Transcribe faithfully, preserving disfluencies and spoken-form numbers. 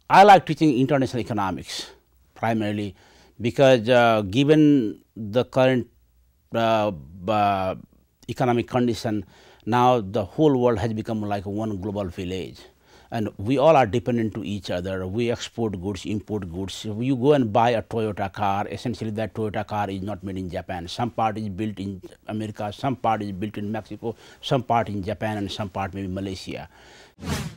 I like teaching international economics primarily because uh, given the current uh, uh, economic condition, now the whole world has become like one global village, and we all are dependent to each other. We export goods, import goods. You go and buy a Toyota car, essentially that Toyota car is not made in Japan. Some part is built in America, some part is built in Mexico, some part in Japan, and some part maybe Malaysia.